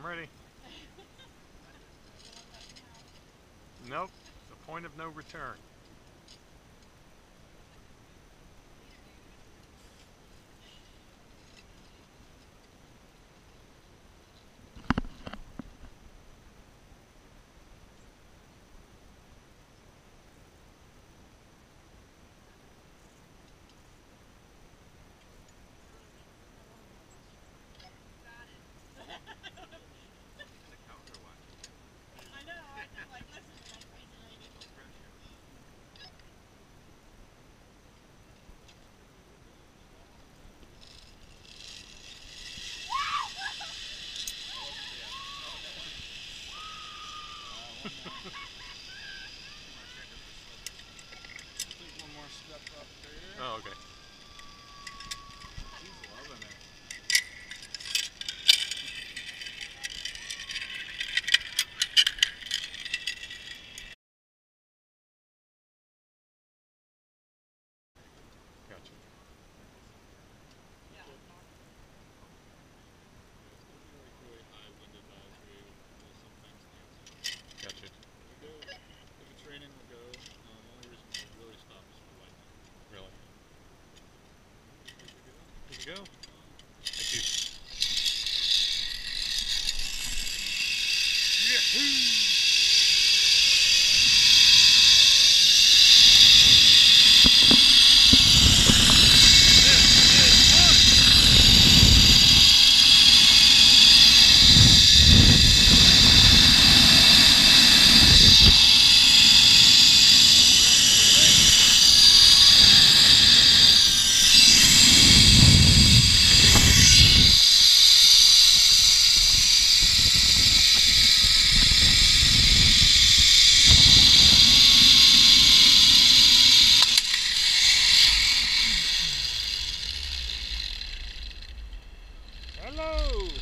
I'm ready. Nope. The point of no return. Take one more step up there. Oh, okay. He's loving it. Gotcha. It's going to be like really high wind advisory with sometimes things. Gotcha. We go, if it's raining, we'll go. The only reason we'll really stop is for lightning. Really? Good to go? Good to go? Thank you. Yahoo! Hello!